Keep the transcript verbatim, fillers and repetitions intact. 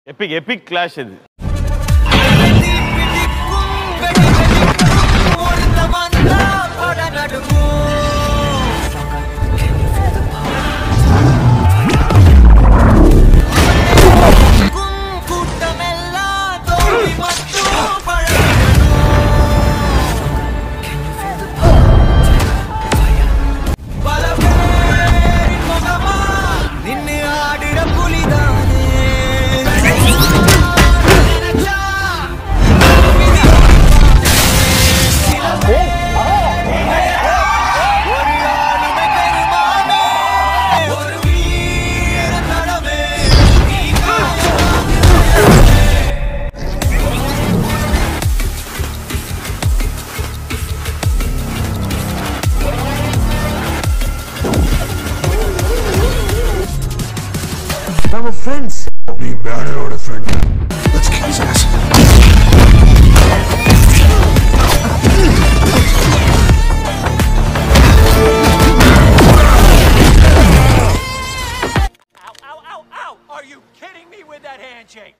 Epic Epic clash இது. I'm a friends. Me better or a friend. Let's kick his ass. Ow, ow, ow, ow! Are you kidding me with that handshake?